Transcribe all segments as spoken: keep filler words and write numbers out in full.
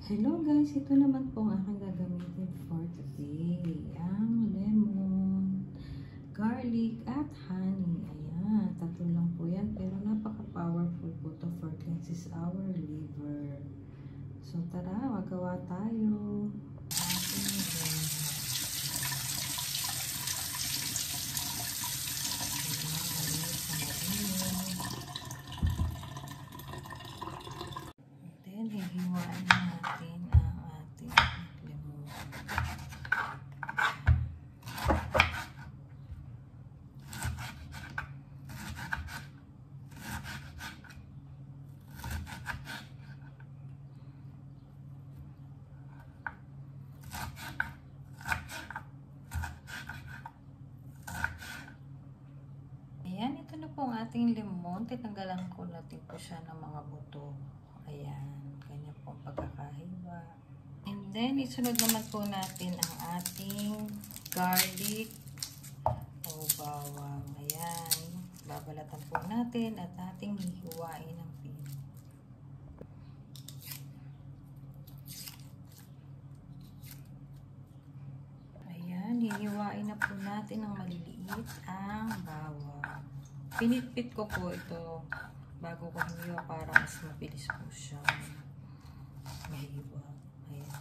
Hello guys, ito naman po ang aking gagamitin for today. Ang lemon, garlic, at honey. Ayan, tatlo lang po yan. Pero napaka-powerful po to for cleanses our liver. So tara, magawa tayo. Ating lemon. Then, hihiwain natin ang ating lemon. Ayan, ito na po ang ating lemon. Tinanggalan ko natin po siya ng mga buto. Ayan, ganyan po ang pagkakahiwa. And then, isunod naman po natin ang ating garlic o bawang. Ayan, babalatan po natin at ating hihiwain ng pino. Ayan, hihiwain na po natin ng maliliit ang bawang. Pinitpit ko po ito bago ko hiniwa para mas mabilis po siya mahiwa. Ayan.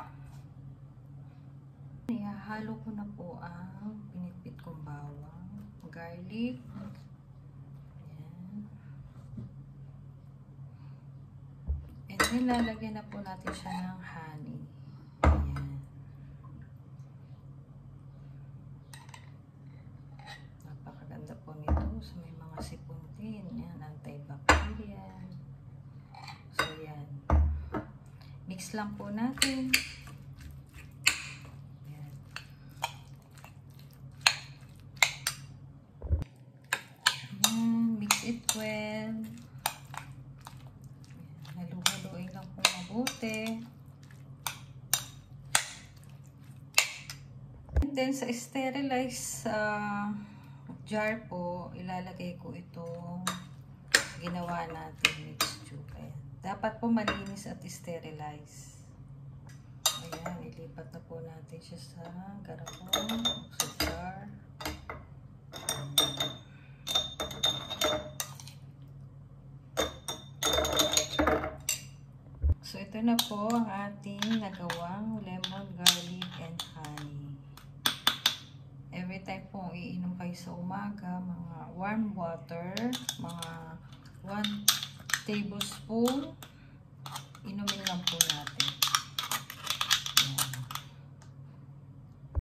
Ihahalo ko na po ang pinitpit kong bawang, garlic. Ayan. And then lalagyan na po natin siya ng honey. Ayan. Napakaganda po nito. So may mga sipon din. Ayan, antibacterial. So yan. Mix lang po natin. Ayan. Ayan, mix it well. Halu-haluin lang po mabuti. And then sa sterilize uh, jar po, ilalagay ko itong ginawa natin mixture. Ayan. Dapat po malinis at sterilize. Ayan, ilipat na po natin siya sa garapon o sa jar. So, ito na po ang ating nagawang lemon, garlic, and honey. Every time po iinom kayo sa umaga, mga warm water, mga one tablespoon, inumin lang